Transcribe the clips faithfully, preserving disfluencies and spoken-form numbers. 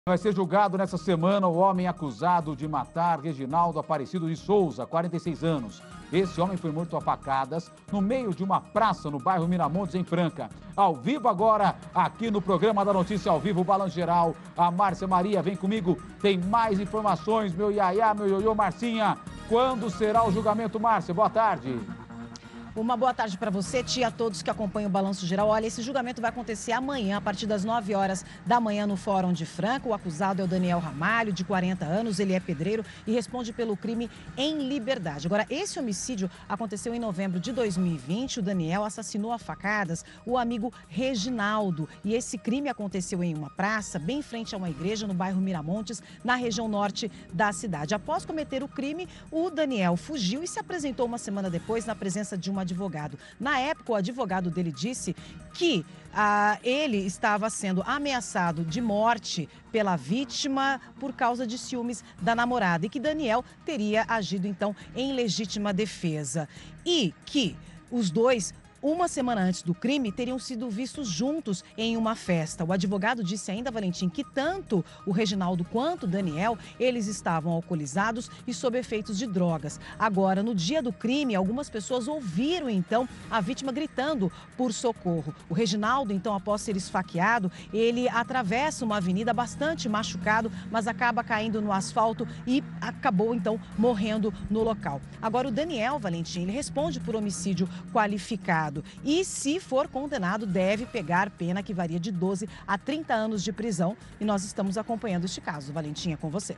Vai ser julgado nessa semana o homem acusado de matar Reginaldo Aparecido de Souza, quarenta e seis anos. Esse homem foi morto a facadas no meio de uma praça no bairro Miramontes, em Franca. Ao vivo agora, aqui no programa da Notícia ao Vivo, Balanço Geral, a Márcia Maria vem comigo. Tem mais informações, meu iaiá, meu ioiô, Marcinha. Quando será o julgamento, Márcia? Boa tarde. Uma boa tarde para você, tia, a todos que acompanham o Balanço Geral. Olha, esse julgamento vai acontecer amanhã, a partir das nove horas da manhã, no Fórum de Franca. O acusado é o Daniel Ramalho, de quarenta anos, ele é pedreiro e responde pelo crime em liberdade. Agora, esse homicídio aconteceu em novembro de dois mil e vinte. O Daniel assassinou a facadas o amigo Reginaldo. E esse crime aconteceu em uma praça, bem em frente a uma igreja, no bairro Miramontes, na região norte da cidade. Após cometer o crime, o Daniel fugiu e se apresentou uma semana depois na presença de uma advogado. Na época, o advogado dele disse que ah, ele estava sendo ameaçado de morte pela vítima por causa de ciúmes da namorada e que Daniel teria agido, então, em legítima defesa. E que os dois, uma semana antes do crime, teriam sido vistos juntos em uma festa. O advogado disse ainda, Valentim, que tanto o Reginaldo quanto o Daniel, eles estavam alcoolizados e sob efeitos de drogas. Agora, no dia do crime, algumas pessoas ouviram, então, a vítima gritando por socorro. O Reginaldo, então, após ser esfaqueado, ele atravessa uma avenida bastante machucado, mas acaba caindo no asfalto e acabou, então, morrendo no local. Agora, o Daniel, Valentim, ele responde por homicídio qualificado. E, se for condenado, deve pegar pena que varia de doze a trinta anos de prisão. E nós estamos acompanhando este caso. Valentim, é com você.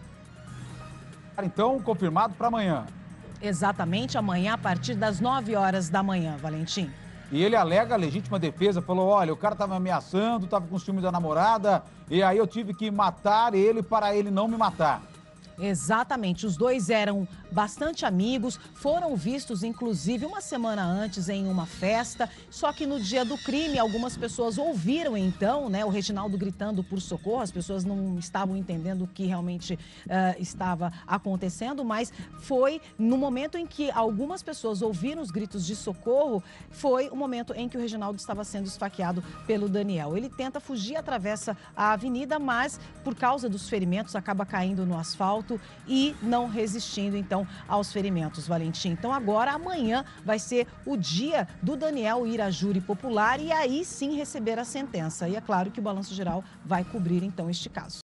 Então, confirmado para amanhã. Exatamente, amanhã, a partir das nove horas da manhã, Valentim. E ele alega a legítima defesa, falou, olha, o cara estava me ameaçando, estava com ciúme da namorada, e aí eu tive que matar ele para ele não me matar. Exatamente, os dois eram bastante amigos, foram vistos inclusive uma semana antes em uma festa, só que no dia do crime algumas pessoas ouviram então, né, o Reginaldo gritando por socorro. As pessoas não estavam entendendo o que realmente uh, estava acontecendo, mas foi no momento em que algumas pessoas ouviram os gritos de socorro, foi o momento em que o Reginaldo estava sendo esfaqueado pelo Daniel. Ele tenta fugir, atravessa a avenida, mas por causa dos ferimentos acaba caindo no asfalto e não resistindo, então, aos ferimentos, Valentim. Então, agora, amanhã, vai ser o dia do Daniel ir à júri popular e aí sim receber a sentença. E é claro que o Balanço Geral vai cobrir, então, este caso.